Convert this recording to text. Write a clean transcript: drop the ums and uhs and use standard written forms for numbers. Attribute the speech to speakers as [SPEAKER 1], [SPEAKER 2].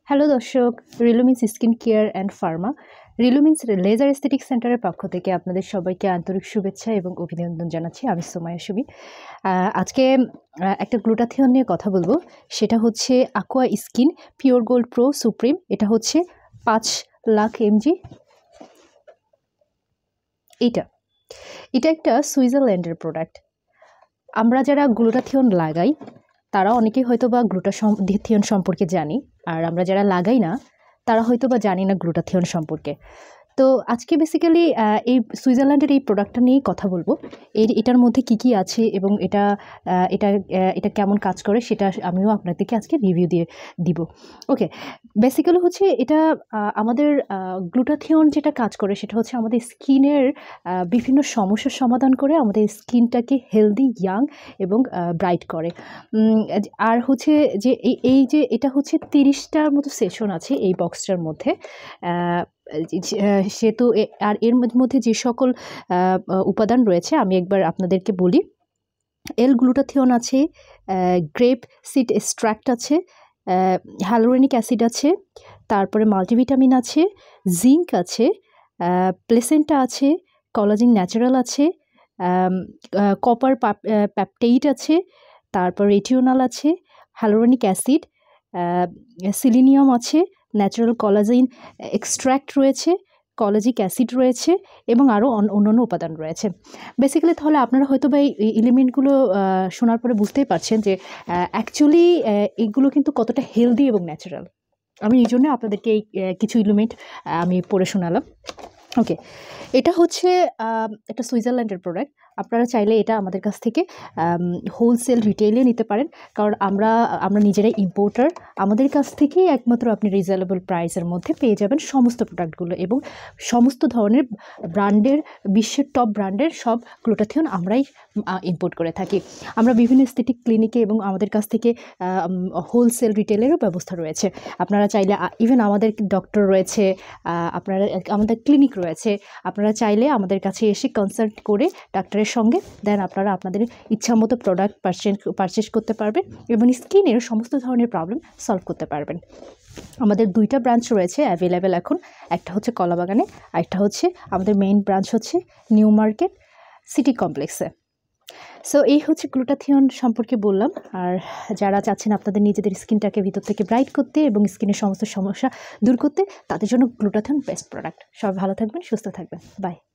[SPEAKER 1] Hello দর্শক, Relumins skin care and pharma Relumins laser aesthetic সেন্টারের পক্ষ থেকে আপনাদের সবাইকে আন্তরিক শুভেচ্ছা এবং অভিনন্দন জানাচ্ছি। আমি সোমায়া সুবি। আজকে একটা গ্লুটাথিয়ন নিয়ে কথা বলবো। সেটা হচ্ছে aqua skin pure gold pro supreme. এটা হচ্ছে 5 লাখ mg। এটা একটা সুইজারল্যান্ডের প্রোডাক্ট। আমরা যারা গ্লুটাথিয়ন লাগাই তারা অনেকেই হয়তো বা গ্লুটাথিয়ন সম্পর্কে জানি, আর আমরা যারা লাগাই না তারা হয়তো বা জানি না গ্লুটাথিয়ন সম্পর্কে। তো আজকে বেসিক্যালি এই সুইজারল্যান্ডের এই প্রোডাক্টটা নিয়েই কথা বলবো। এটার মধ্যে কি আছে এবং এটা কেমন কাজ করে সেটা আমিও আপনাদেরকে আজকে রিভিউ দিয়ে দিব। ওকে, বেসিক্যালি হচ্ছে এটা আমাদের গ্লুটাথিয়ন যেটা কাজ করে সেটা হচ্ছে আমাদের স্কিনের বিভিন্ন সমস্যার সমাধান করে আমাদের স্কিনটাকে হেলদি, ইয়াং এবং ব্রাইট করে। আর হচ্ছে যে যে এটা হচ্ছে 30টার মতো সেশন আছে এই বক্সটার মধ্যে। সেহেতু আর এর মধ্যে যে সকল উপাদান রয়েছে আমি একবার আপনাদেরকে বলি। গ্লুটাথিয়ন আছে, গ্রেপ সিড এক্সট্র্যাক্ট আছে, হ্যালোরেনিক অ্যাসিড আছে, তারপরে মাল্টিভিটামিন আছে, জিঙ্ক আছে, প্লেসেন্টা আছে, কোলাজেন ন্যাচারাল আছে, কপার পেপটাইড আছে, তারপর রেটিনোল আছে, হ্যালোরেনিক অ্যাসিড, সিলিনিয়াম আছে, ন্যাচারাল কোলাজেন এক্সট্র্যাক্ট রয়েছে, কলাজিক অ্যাসিড রয়েছে এবং আরও অন্যান্য উপাদান রয়েছে। বেসিক্যালি তাহলে আপনারা হয়তো বা এই এলিমেন্টগুলো শোনার পরে বুঝতেই পারছেন যে অ্যাকচুয়ালি এগুলো কিন্তু কতটা হেলদি এবং ন্যাচারাল। আমি এই জন্য আপনাদেরকে এই কিছু এলিমেন্ট আমি পড়ে শোনালাম। ওকে, এটা হচ্ছে একটা সুইজারল্যান্ডের প্রোডাক্ট। আপনারা চাইলে এটা আমাদের কাছ থেকে হোলসেল রিটেইলে নিতে পারেন, কারণ আমরা নিজেরাই ইম্পোর্টার। আমাদের কাছ থেকেই একমাত্র আপনি রিজনেবল প্রাইসের মধ্যে পেয়ে যাবেন সমস্ত প্রোডাক্টগুলো, এবং সমস্ত ধরনের ব্র্যান্ডের, বিশ্বের টপ ব্র্যান্ডের সব গ্লুটাথিয়ন আমরাই ইম্পোর্ট করে থাকি। আমরা বিভিন্ন এস্থেটিক ক্লিনিকে এবং আমাদের কাছ থেকে হোলসেল রিটেলেরও ব্যবস্থা রয়েছে। আপনারা চাইলে ইভেন আমাদের ডক্টর রয়েছে, আপনারা আমাদের ক্লিনিক রয়েছে। আপনারা চাইলে আমাদের কাছে এসে কনসাল্ট করে ডাক্তারের সঙ্গে দেন আপনারা আপনাদের ইচ্ছা মতো প্রোডাক্ট পারচেস করতে পারবেন এবং স্কিনের সমস্ত ধরনের প্রবলেম সলভ করতে পারবেন। আমাদের 2টা ব্রাঞ্চ রয়েছে অ্যাভেলেবেল এখন। একটা হচ্ছে কলাবাগানে, আরেকটা হচ্ছে আমাদের মেইন ব্রাঞ্চ হচ্ছে নিউ মার্কেট সিটি কমপ্লেক্সে। সো এই হচ্ছে গ্লুটাথিয়ন সম্পর্কে বললাম। আর যারা চাচ্ছেন আপনাদের নিজেদের স্কিনটাকে ভিতর থেকে ব্রাইট করতে এবং স্কিনের সমস্ত সমস্যা দূর করতে, তাদের জন্য গ্লুটাথিয়ন বেস্ট প্রোডাক্ট। সবাই ভালো থাকবেন, সুস্থ থাকবেন। বাই।